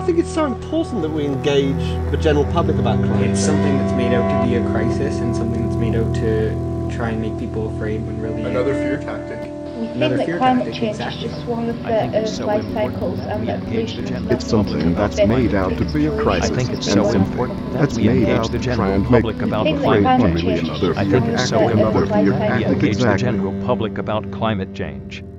think it's so important that we engage the general public about climate? It's something that's made out to be a crisis and something that's made out to try and make people afraid when really... Another fear tactic. We think that climate change is just one of the Earth's life cycles and that pollution is It's something that's made out to be a crisis. I think it's so important that we engage the general public about climate change. I think it's so important that we engage the general public about climate change.